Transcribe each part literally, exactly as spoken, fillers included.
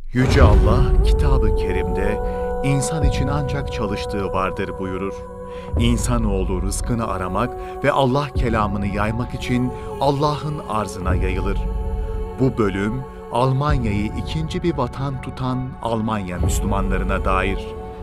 Yüce Allah, Kitab-ı Kerim'de insan için ancak çalıştığı vardır buyurur. İnsanoğlu rızkını aramak ve Allah kelamını yaymak için Allah'ın arzına yayılır. Bu bölüm, Almanya'yı ikinci bir vatan tutan Almanya Müslümanlarına dair.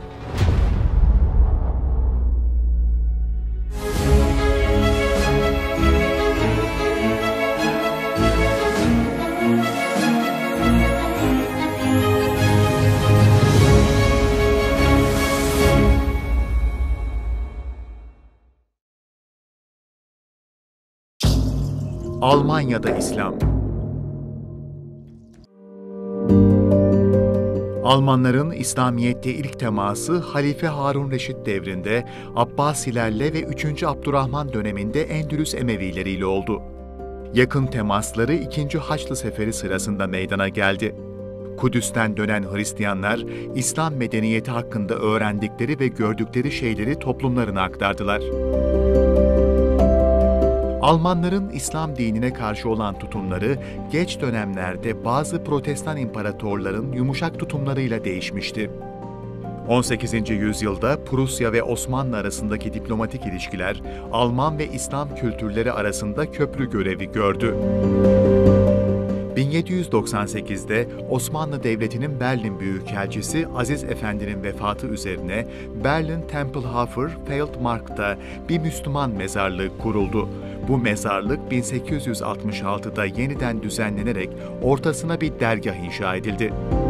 Almanya'da İslam. Almanların İslamiyet'te ilk teması Halife Harun Reşit devrinde Abbasilerle ve üçüncü Abdurrahman döneminde Endülüs Emevileriyle oldu. Yakın temasları ikinci Haçlı Seferi sırasında meydana geldi. Kudüs'ten dönen Hristiyanlar, İslam medeniyeti hakkında öğrendikleri ve gördükleri şeyleri toplumlarına aktardılar. Almanların İslam dinine karşı olan tutumları geç dönemlerde bazı Protestan imparatorların yumuşak tutumlarıyla değişmişti. on sekizinci yüzyılda Prusya ve Osmanlı arasındaki diplomatik ilişkiler Alman ve İslam kültürleri arasında köprü görevi gördü. bin yedi yüz doksan sekizde Osmanlı Devleti'nin Berlin Büyükelçisi Aziz Efendi'nin vefatı üzerine Berlin Tempelhofer Feldmarkt'ta bir Müslüman mezarlığı kuruldu. Bu mezarlık bin sekiz yüz altmış altıda yeniden düzenlenerek ortasına bir dergah inşa edildi.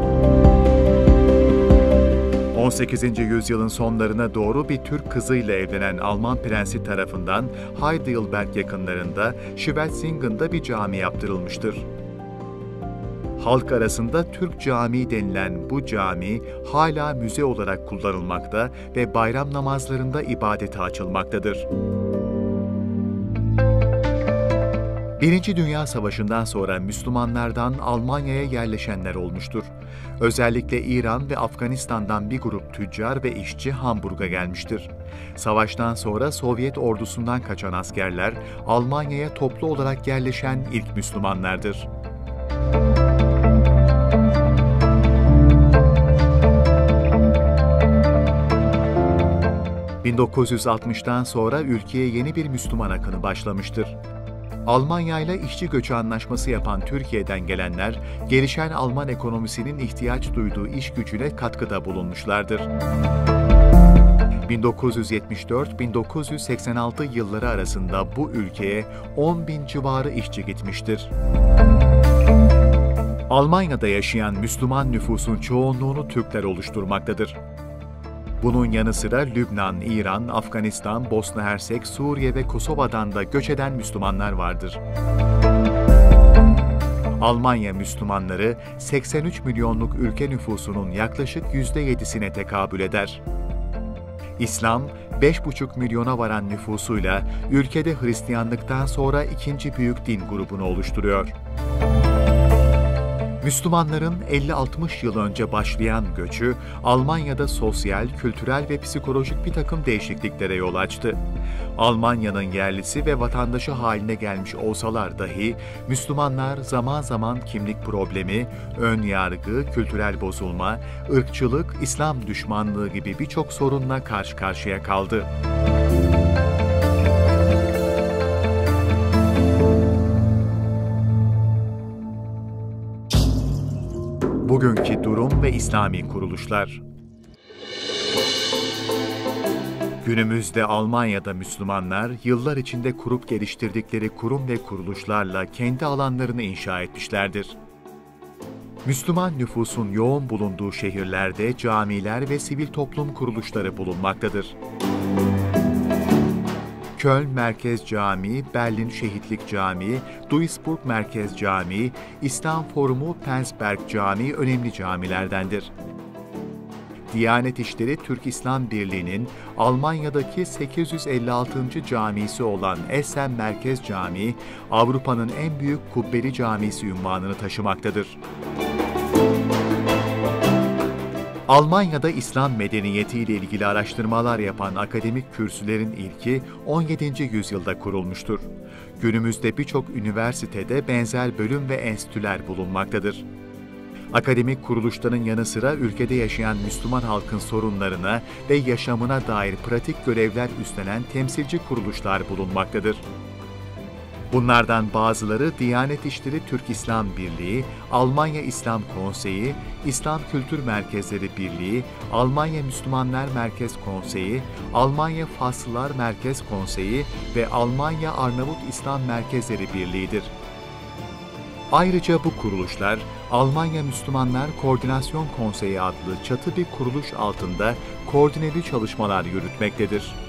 on sekizinci yüzyılın sonlarına doğru bir Türk kızıyla evlenen Alman prensi tarafından Heidelberg yakınlarında Schwetzingen'da bir cami yaptırılmıştır. Halk arasında Türk Camii denilen bu cami hala müze olarak kullanılmakta ve bayram namazlarında ibadete açılmaktadır. Birinci Dünya Savaşı'ndan sonra Müslümanlardan Almanya'ya yerleşenler olmuştur. Özellikle İran ve Afganistan'dan bir grup tüccar ve işçi Hamburg'a gelmiştir. Savaştan sonra Sovyet ordusundan kaçan askerler Almanya'ya toplu olarak yerleşen ilk Müslümanlardır. bin dokuz yüz altmıştan sonra ülkeye yeni bir Müslüman akını başlamıştır. Almanya ile işçi göçü anlaşması yapan Türkiye'den gelenler, gelişen Alman ekonomisinin ihtiyaç duyduğu iş gücüne katkıda bulunmuşlardır. bin dokuz yüz yetmiş dört bin dokuz yüz seksen altı yılları arasında bu ülkeye on bin civarı işçi gitmiştir. Almanya'da yaşayan Müslüman nüfusun çoğunluğunu Türkler oluşturmaktadır. Bunun yanı sıra Lübnan, İran, Afganistan, Bosna Hersek, Suriye ve Kosova'dan da göç eden Müslümanlar vardır. Almanya Müslümanları seksen üç milyonluk ülke nüfusunun yaklaşık yüzde yedisine tekabül eder. İslam, beş buçuk milyona varan nüfusuyla ülkede Hristiyanlıktan sonra ikinci büyük din grubunu oluşturuyor. Müslümanların elli altmış yıl önce başlayan göçü, Almanya'da sosyal, kültürel ve psikolojik bir takım değişikliklere yol açtı. Almanya'nın yerlisi ve vatandaşı haline gelmiş olsalar dahi, Müslümanlar zaman zaman kimlik problemi, ön yargı, kültürel bozulma, ırkçılık, İslam düşmanlığı gibi birçok sorunla karşı karşıya kaldı. Bugünkü durum ve İslami kuruluşlar. Günümüzde Almanya'da Müslümanlar, yıllar içinde kurup geliştirdikleri kurum ve kuruluşlarla kendi alanlarını inşa etmişlerdir. Müslüman nüfusun yoğun bulunduğu şehirlerde camiler ve sivil toplum kuruluşları bulunmaktadır. Köln Merkez Camii, Berlin Şehitlik Camii, Duisburg Merkez Camii, İslam Forumu Penzberg Camii önemli camilerdendir. Diyanet İşleri Türk İslam Birliği'nin Almanya'daki sekiz yüz elli altıncı camisi olan Essen Merkez Camii, Avrupa'nın en büyük kubbeli camisi unvanını taşımaktadır. Almanya'da İslam medeniyeti ile ilgili araştırmalar yapan akademik kürsülerin ilki on yedinci yüzyılda kurulmuştur. Günümüzde birçok üniversitede benzer bölüm ve enstitüler bulunmaktadır. Akademik kuruluşların yanı sıra ülkede yaşayan Müslüman halkın sorunlarına ve yaşamına dair pratik görevler üstlenen temsilci kuruluşlar bulunmaktadır. Bunlardan bazıları Diyanet İşleri Türk İslam Birliği, Almanya İslam Konseyi, İslam Kültür Merkezleri Birliği, Almanya Müslümanlar Merkez Konseyi, Almanya Faslılar Merkez Konseyi ve Almanya Arnavut İslam Merkezleri Birliği'dir. Ayrıca bu kuruluşlar, Almanya Müslümanlar Koordinasyon Konseyi adlı çatı bir kuruluş altında koordineli çalışmalar yürütmektedir.